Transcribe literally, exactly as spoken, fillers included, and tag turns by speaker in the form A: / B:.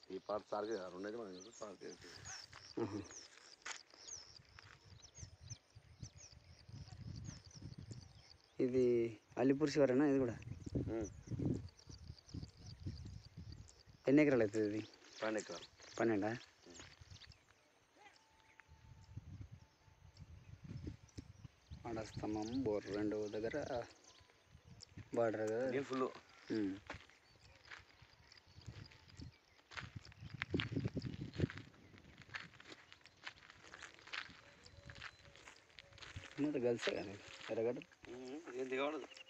A: ఈ పాట సార్కి రెండైతే మనం సార్కి
B: ఇది అల్లిపూర్ శివరేనా ఇది కూడా? ఎన్ని ఎకరాలు అవుతుంది ఇది?
A: పన్నెండు ఎకరాలు.
B: పన్నెండా? ఆడ స్తంభం బోర్ రెండు దగ్గర బార్డర్ కదా
A: ఫుల్.
B: కలిసే కానీ ఎర్రగడ్డ
A: ఏం దిగబడదు.